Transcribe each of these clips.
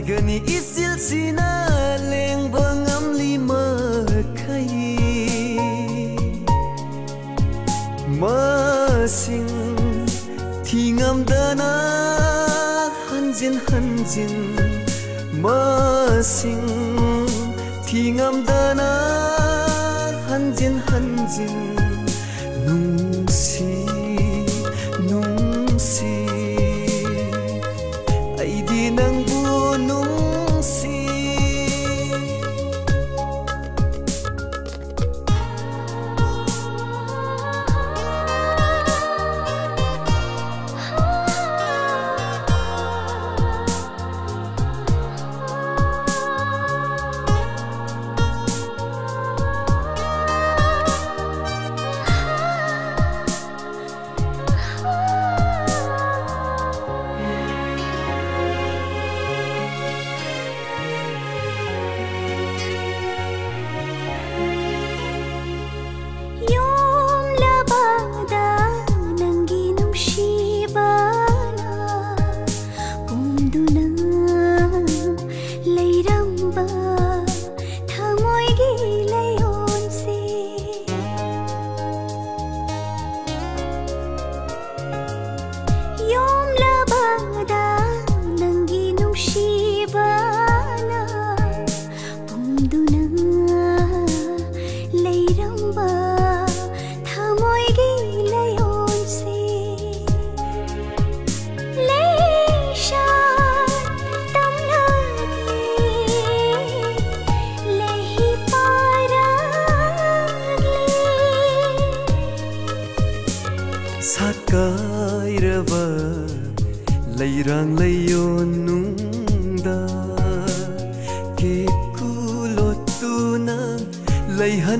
gani isil sina leng bangam lima khai masing thingam dana hanjin hanjin masing thingam dana hanjin hanjin nungsi nungsi aidi nangbu nungsi sakairaba leirang leyon nungda ke kulotuna leihan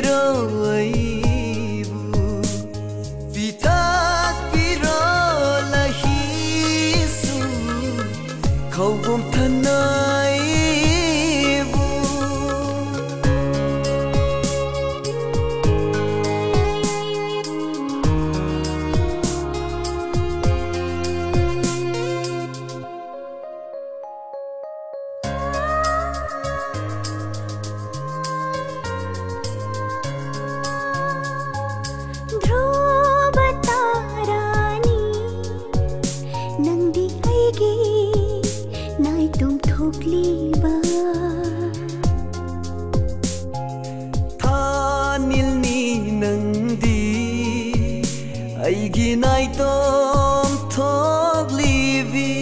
biraibu vitat biralahisu kaubom tanaibu aigi nai tom thok livi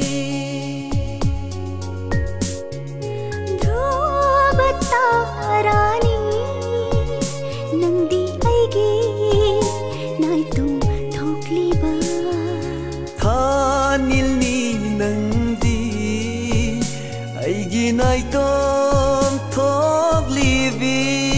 dhruva tarani nangdi aigi nai tom thok liba thanil ni nangdi aigi nai tom thok livi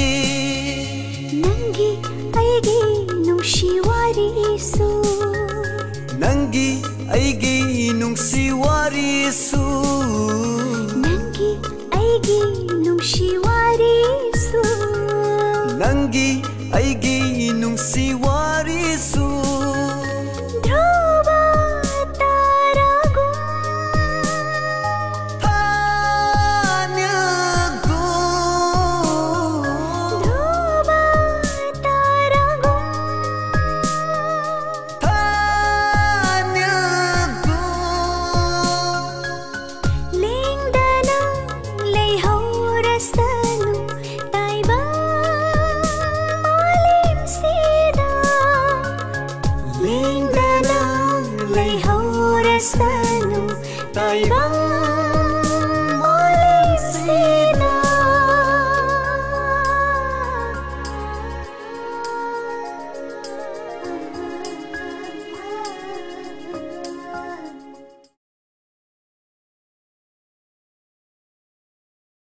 nangi aigi nungshi nangi aigi nungsi warisu nangi aigi nungshi warisu nangi aigi nungsi warisu dhruva taragum thanilgum dhruva taragum Taiwan